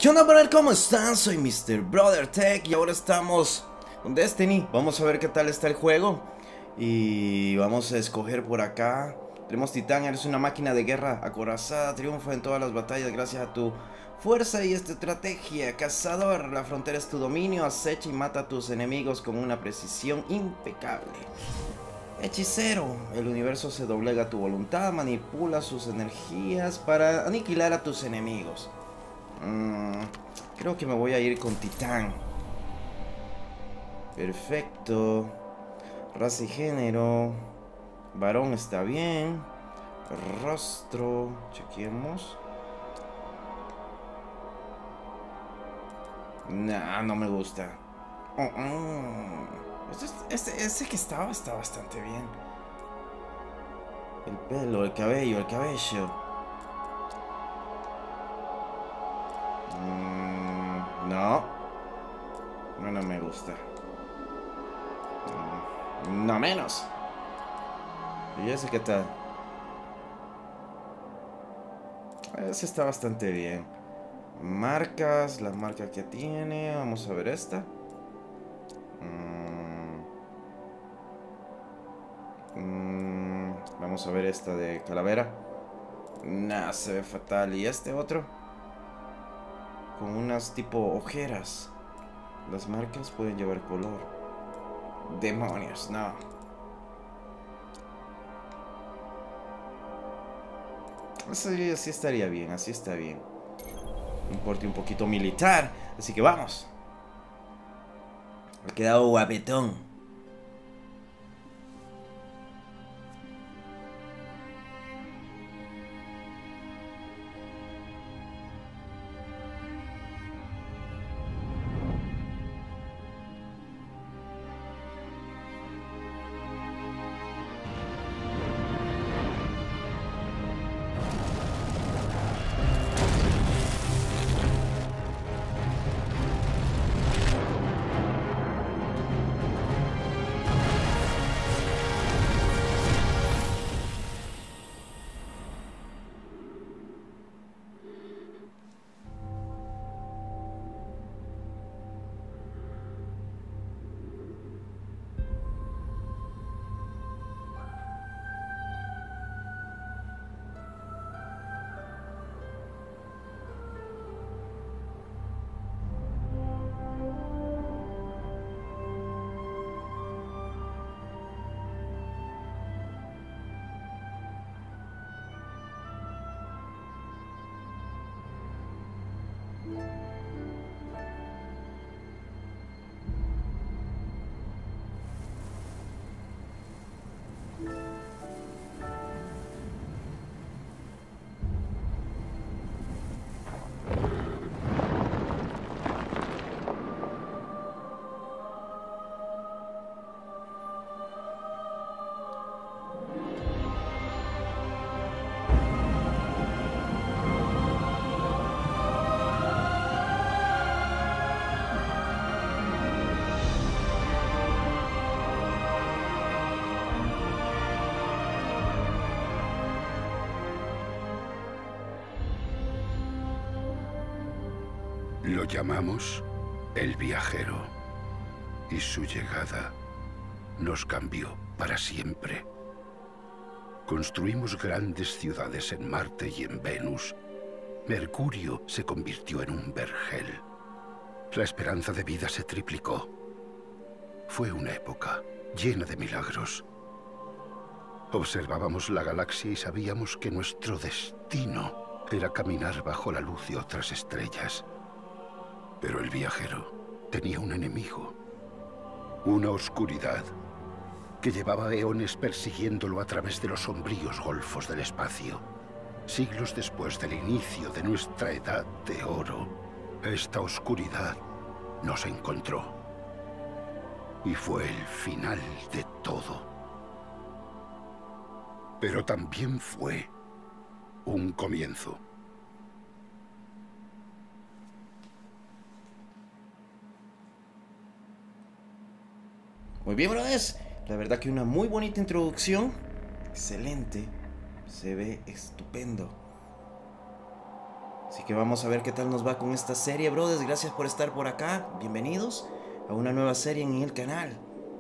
¿Qué onda, brother? ¿Cómo están? Soy Mr. Brother Tech y ahora estamos con Destiny. Vamos a ver qué tal está el juego. Y vamos a escoger por acá. Tenemos Titán, eres una máquina de guerra acorazada, triunfa en todas las batallas gracias a tu fuerza y estrategia. Cazador, la frontera es tu dominio, acecha y mata a tus enemigos con una precisión impecable. Hechicero, el universo se doblega a tu voluntad, manipula sus energías para aniquilar a tus enemigos. Creo que me voy a ir con Titán. Perfecto. Raza y género. Varón está bien. Rostro. Chequemos. Nah, no me gusta. Este que está bastante bien. El pelo, el cabello. No. No me gusta. No menos. ¿Y ese qué tal? Ese está bastante bien. Marcas, la marca que tiene. Vamos a ver esta. Vamos a ver esta de calavera. Nah, se ve fatal. ¿Y este otro? Con unas tipo ojeras. Las marcas pueden llevar color. Demonios, no. Así estaría bien, así está bien. Un porte un poquito militar. Así que vamos. Ha quedado guapetón. Lo llamamos el viajero, y su llegada nos cambió para siempre. Construimos grandes ciudades en Marte y en Venus. Mercurio se convirtió en un vergel. La esperanza de vida se triplicó. Fue una época llena de milagros. Observábamos la galaxia y sabíamos que nuestro destino era caminar bajo la luz de otras estrellas. Pero el viajero tenía un enemigo, una oscuridad que llevaba eones persiguiéndolo a través de los sombríos golfos del espacio. Siglos después del inicio de nuestra edad de oro, esta oscuridad nos encontró. Y fue el final de todo. Pero también fue un comienzo. Muy bien, brothers. La verdad que una muy bonita introducción. Excelente. Se ve estupendo. Así que vamos a ver qué tal nos va con esta serie, brothers. Gracias por estar por acá. Bienvenidos a una nueva serie en el canal.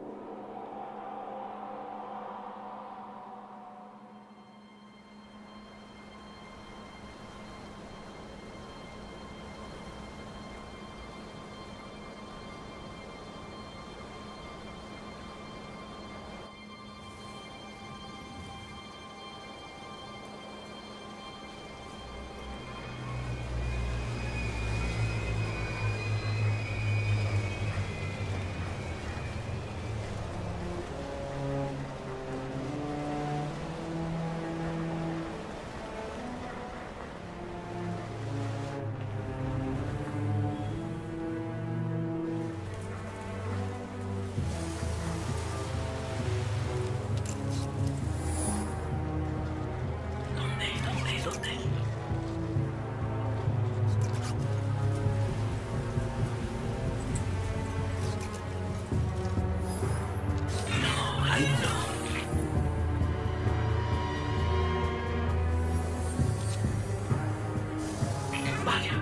¿Dónde? No, ahí no. Vaya.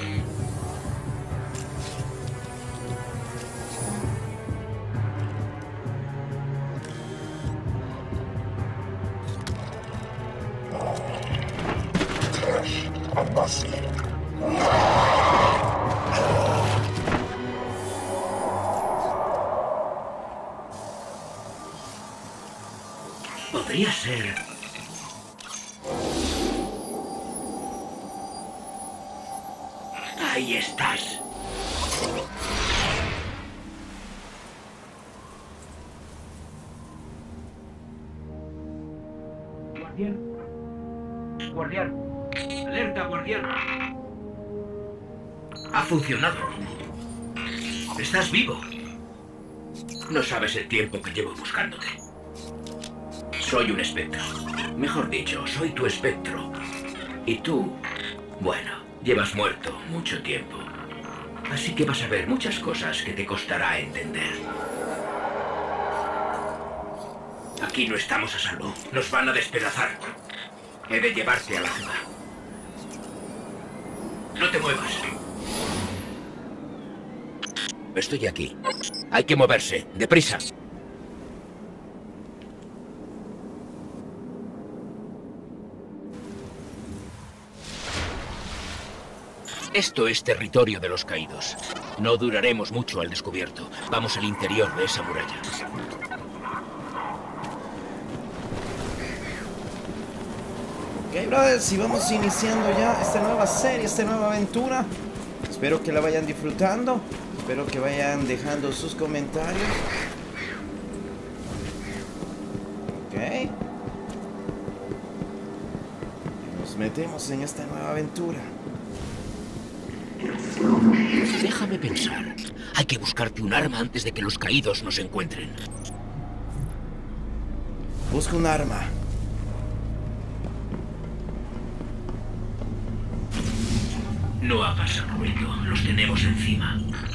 Podría ser. Ahí estás. Guardián. Guardián. Alerta, guardián. Ha funcionado. Estás vivo. No sabes el tiempo que llevo buscándote. Soy un espectro. Mejor dicho, soy tu espectro. Y tú, bueno, llevas muerto mucho tiempo. Así que vas a ver muchas cosas que te costará entender. Aquí no estamos a salvo. Nos van a despedazar. He de llevarte a la ciudad. No te muevas. Estoy aquí. Hay que moverse. ¡Deprisa! Esto es territorio de los caídos. No duraremos mucho al descubierto. Vamos al interior de esa muralla. Ok, brothers, y vamos iniciando ya esta nueva serie, esta nueva aventura. Espero que la vayan disfrutando. Espero que vayan dejando sus comentarios. Ok. Nos metemos en esta nueva aventura. Déjame pensar. Hay que buscarte un arma antes de que los caídos nos encuentren. Busca un arma. No hagas ruido. Los tenemos encima.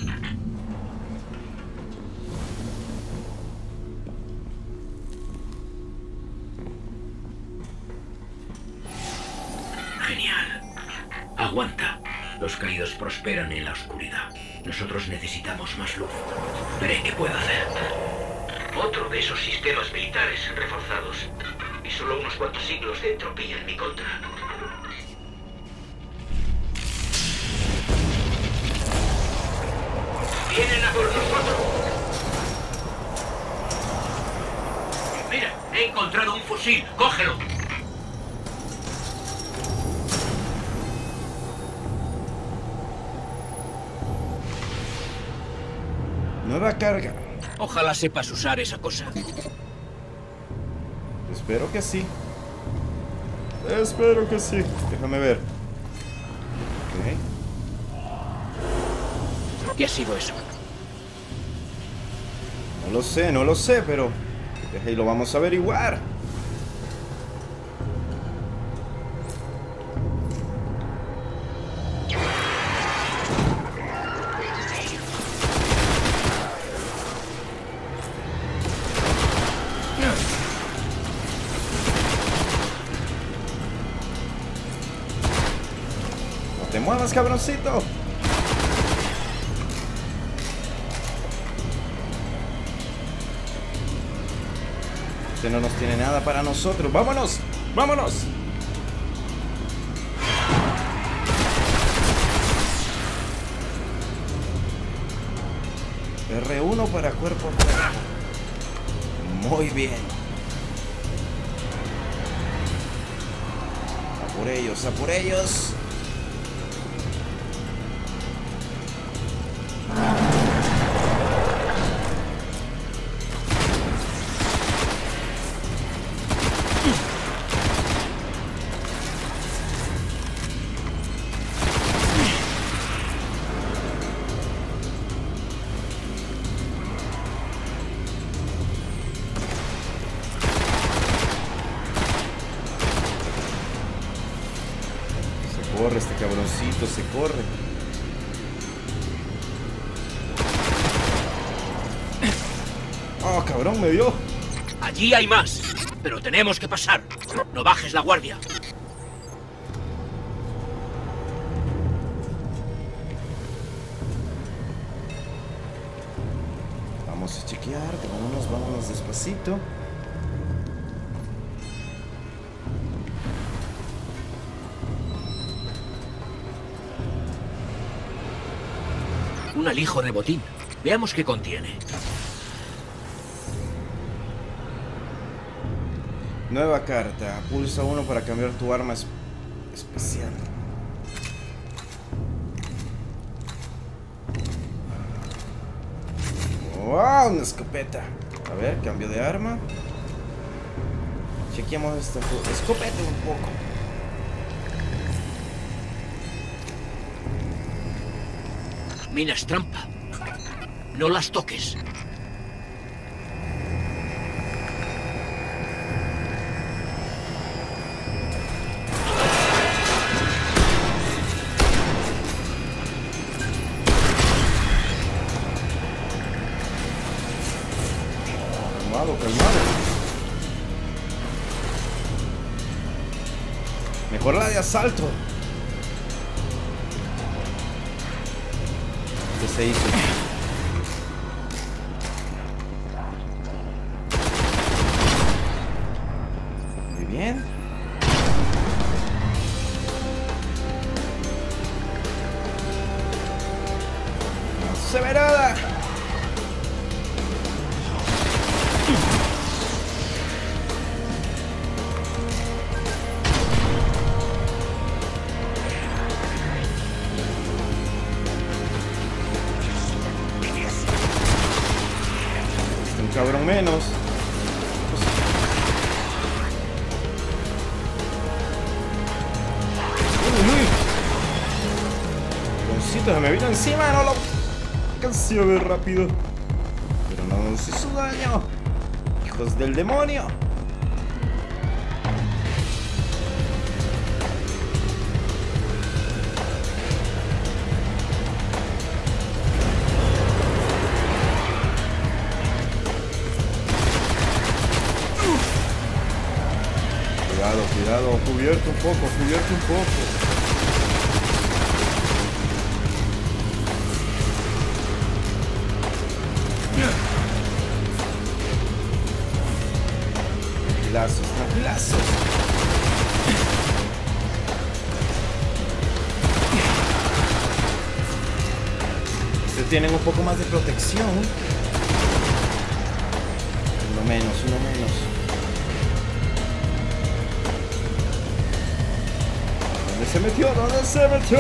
Genial. Aguanta. Los caídos prosperan en la oscuridad. Nosotros necesitamos más luz. Veré qué puedo hacer. Otro de esos sistemas militares reforzados. Y solo unos cuantos siglos de entropía en mi contra. ¡Vienen a por nosotros! Mira, he encontrado un fusil. ¡Cógelo! Nueva carga. Ojalá sepas usar esa cosa. Espero que sí. Espero que sí. Déjame ver. Ok. ¿Qué ha sido eso? No lo sé, pero ahí lo vamos a averiguar. te muevas, cabroncito. Este no nos tiene nada para nosotros. ¡Vámonos! ¡Vámonos! R1 para cuerpo a cuerpo. Muy bien. A por ellos, a por ellos. Corre este cabroncito, se corre. Oh, cabrón, me dio. Allí hay más, pero tenemos que pasar. No bajes la guardia. Vamos a chequear, vámonos despacito. Un alijo de botín. Veamos qué contiene. Nueva carta. Pulsa 1 para cambiar tu arma especial. ¡Wow! Una escopeta. A ver, cambio de arma. Chequeamos esta escopeta un poco. Minas trampa. No las toques. Calmado, calmado. Mejor la de asalto. ¿Qué se hizo? Muy bien. Severada. Cabrón menos. Uy. Cabroncito, se me vino encima, no lo alcancé a ver rápido. Pero no nos hizo daño. Hijos del demonio. Cuidado, cubierto un poco, Tranquilazos. Ustedes tienen un poco más de protección. Uno menos. ¿Dónde se metió?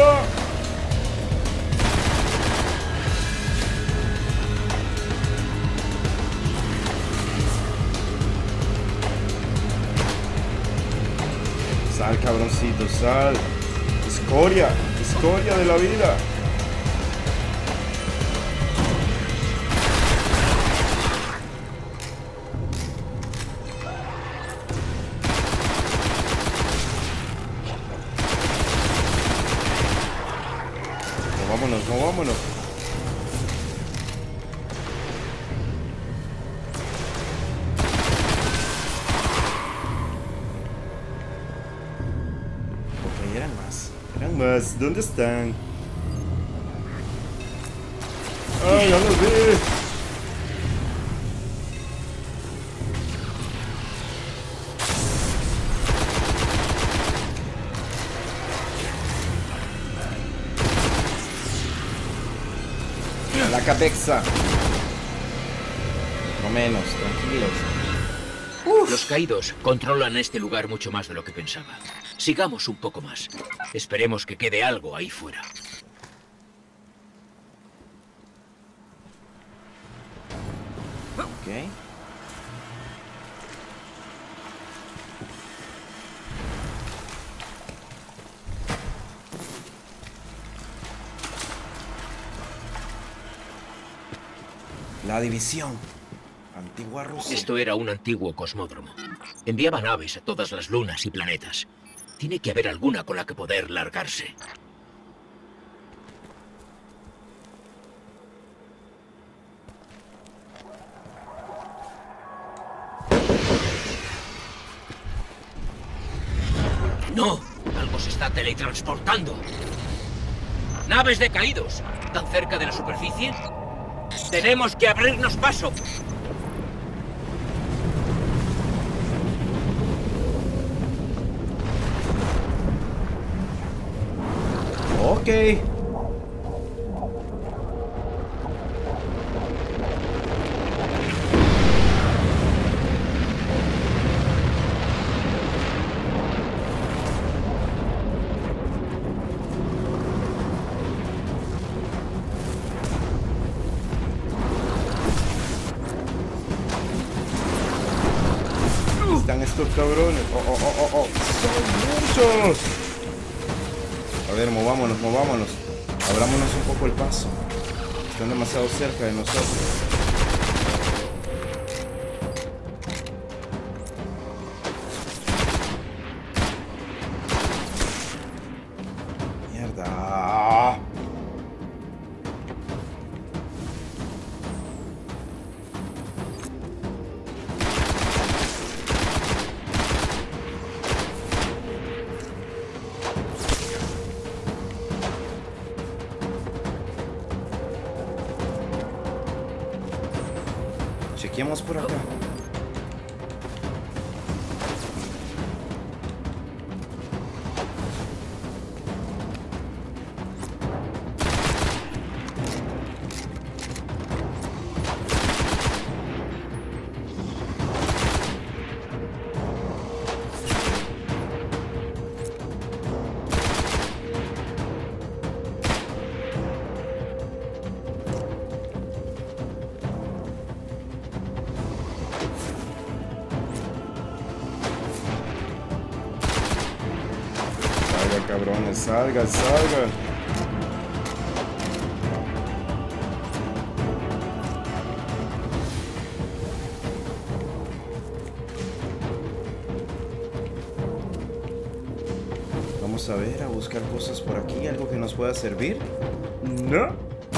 Sal, cabroncito, sal. Escoria de la vida. Vámonos. Ok, eran más. ¿Dónde están? ¡Ay, ya los vi! La cabeza. No menos, tranquilos. Los caídos controlan este lugar mucho más de lo que pensaba. Sigamos un poco más. Esperemos que quede algo ahí fuera. Ok. La división. Antigua Rusia. Esto era un antiguo cosmódromo. Enviaba naves a todas las lunas y planetas. Tiene que haber alguna con la que poder largarse. ¡No! Algo se está teletransportando. ¡Naves de caídos! ¿Tan cerca de la superficie? ¡Tenemos que abrirnos paso! Ok. Están estos cabrones. Oh. Son muchos. A ver, movámonos. Abrámonos un poco el paso. Están demasiado cerca de nosotros. Mierda. Chequeamos por acá. Cabrones, salgan. Vamos a ver, a buscar cosas por aquí, algo que nos pueda servir. No.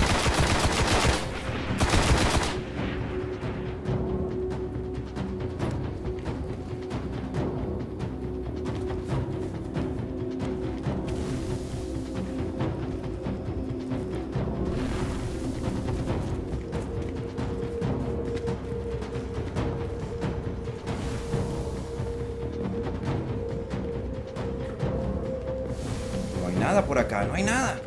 Nada por acá, no hay nada.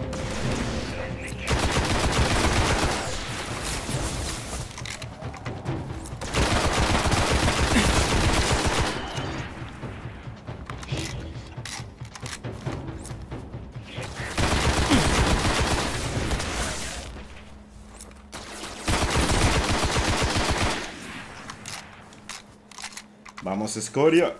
Vamos, escoria.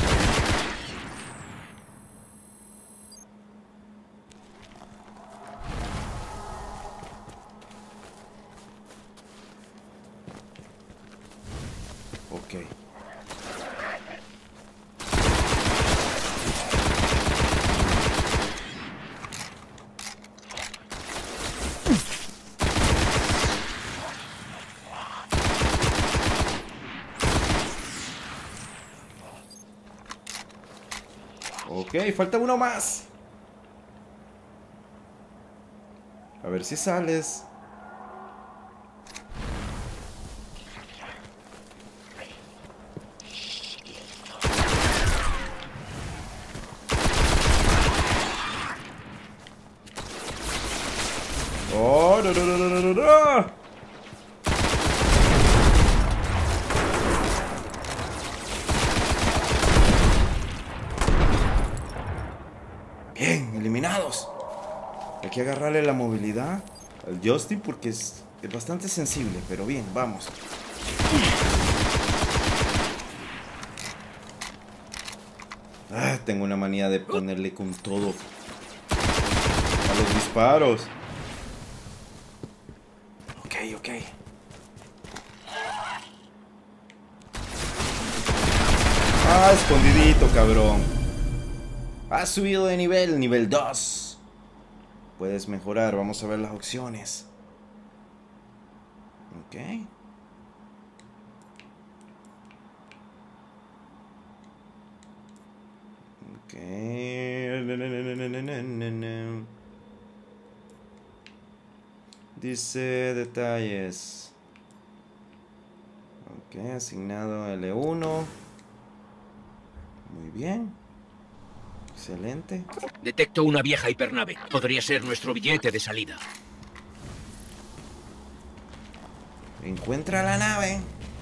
Ok. Ok, falta uno más. A ver si sales. Oh, no, no, no, no, no, no. Bien, eliminados. Hay que agarrarle la movilidad al Justin porque es bastante sensible, pero bien, vamos. Ah, tengo una manía de ponerle con todo a los disparos. Ok, ok. Ah, escondidito, cabrón. Has subido de nivel 2. Puedes mejorar, vamos a ver las opciones. Ok. Ok. Dice detalles. Ok, asignado L1. Muy bien. Excelente. Detecto una vieja hipernave. Podría ser nuestro billete de salida. Encuentra la nave.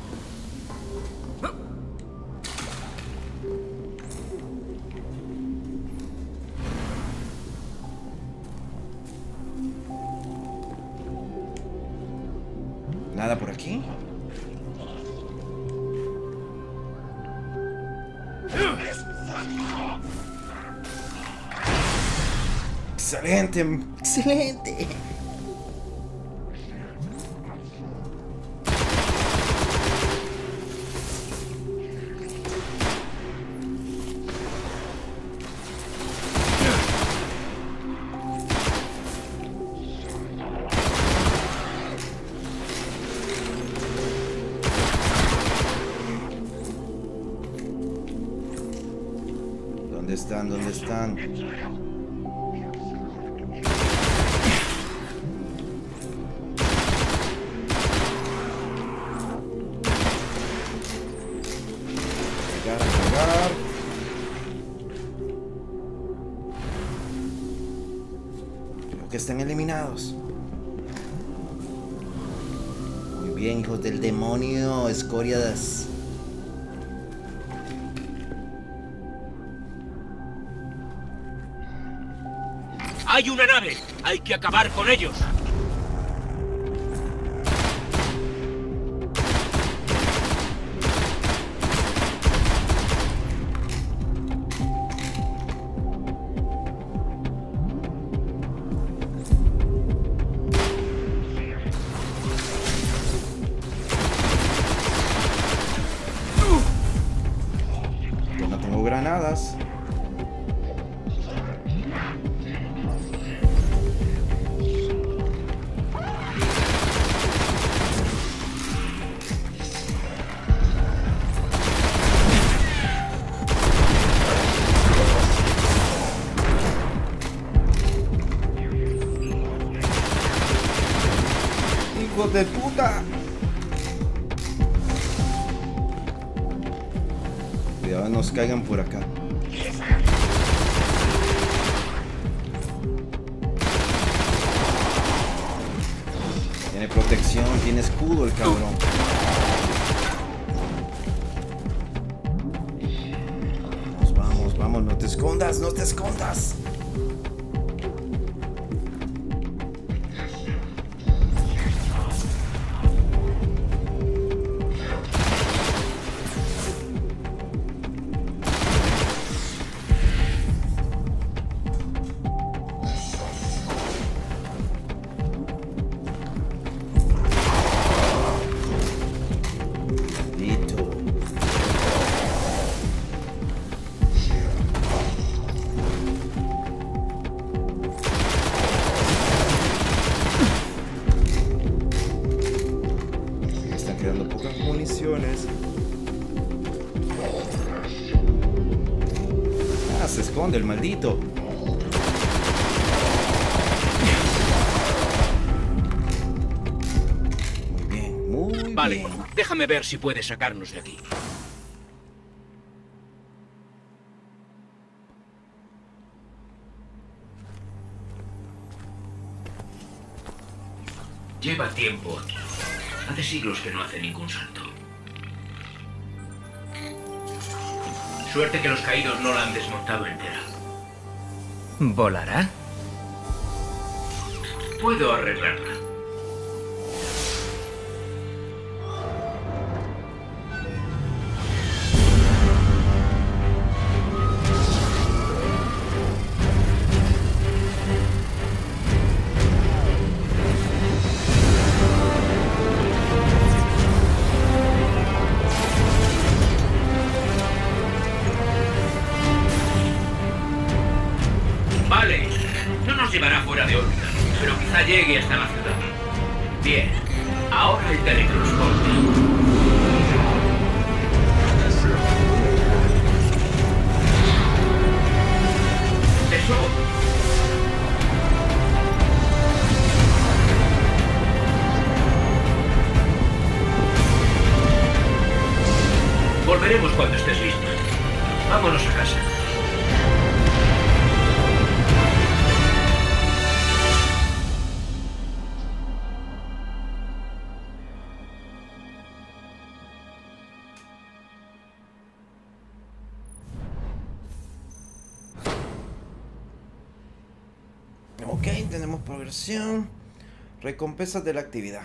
Nada por aquí. Excelente, excelente. ¿Dónde están? ¿Dónde están? Creo que están eliminados. Muy bien, hijos del demonio, escoriadas. ¡Hay una nave! ¡Hay que acabar con ellos! Yo no tengo granadas. ¡Hijos de puta! Cuidado, nos caigan por acá. Tiene protección, tiene escudo el cabrón. Vamos, vamos, vamos, no te escondas, no te escondas. Quedando pocas municiones. Ah, se esconde el maldito. Vale, bien. déjame ver si puedes sacarnos de aquí. Lleva tiempo aquí. Hace siglos que no hace ningún salto. Suerte que los caídos no la han desmontado entera. ¿Volará? Puedo arreglarla. Vale, no nos llevará fuera de órbita, pero quizá llegue hasta la ciudad. Bien, ahora el teletransporte. ¡Te subo! Volveremos cuando estés listo. Vámonos a casa. Ok, tenemos progresión. Recompensas de la actividad.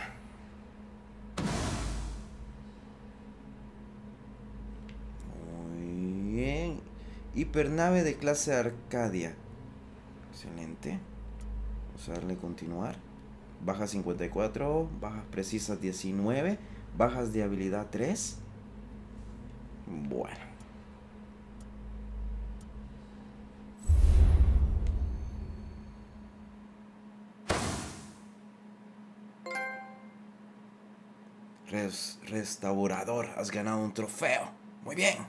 Muy bien. Hipernave de clase Arcadia. Excelente. Vamos a darle continuar. Bajas 54. Bajas precisas 19. Bajas de habilidad 3. Bueno. Restaurador, has ganado un trofeo. Muy bien.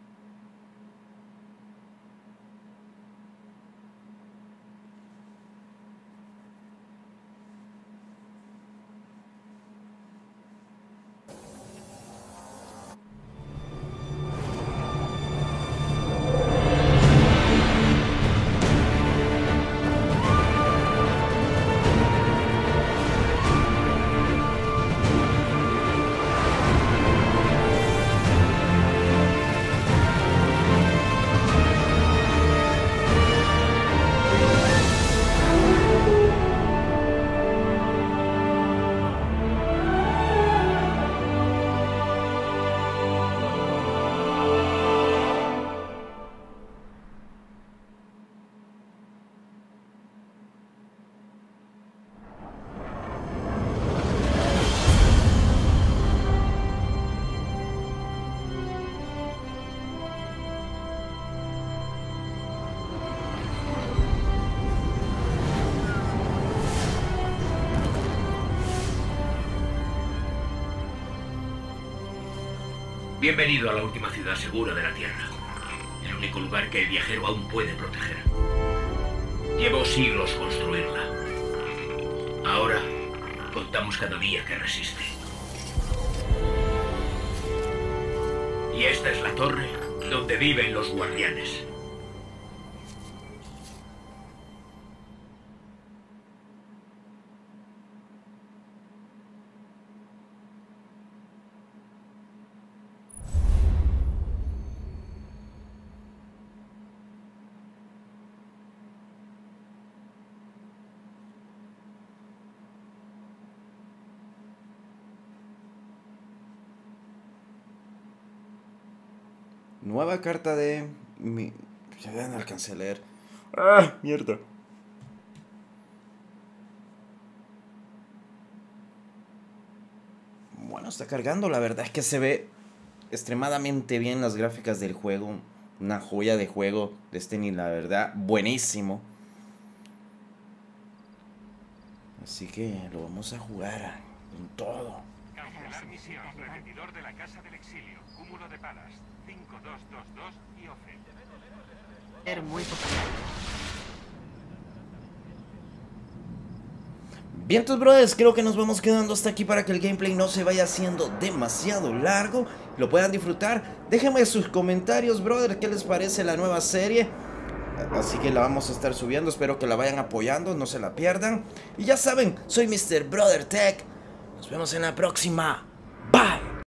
Bienvenido a la última ciudad segura de la Tierra. El único lugar que el viajero aún puede proteger. Llevó siglos construirla. Ahora, contamos cada día que resiste. Y esta es la torre donde viven los guardianes. Nueva carta de... Ya no alcancé a leer. ¡Ah! Mierda. Bueno, está cargando. La verdad es que se ve extremadamente bien las gráficas del juego. Una joya de juego. Destiny, la verdad, buenísimo. Así que lo vamos a jugar con todo. Cancelar misión. Repetidor de la Casa del Exilio. Cúmulo de Palas. 5222 y Ofe. Ser muy popular. Bien, entonces, brothers, creo que nos vamos quedando hasta aquí para que el gameplay no se vaya haciendo demasiado largo, lo puedan disfrutar. Déjenme sus comentarios, brother, qué les parece la nueva serie. Así que la vamos a estar subiendo, espero que la vayan apoyando, no se la pierdan. Y ya saben, soy Mr. Brother Tech. Nos vemos en la próxima. Bye.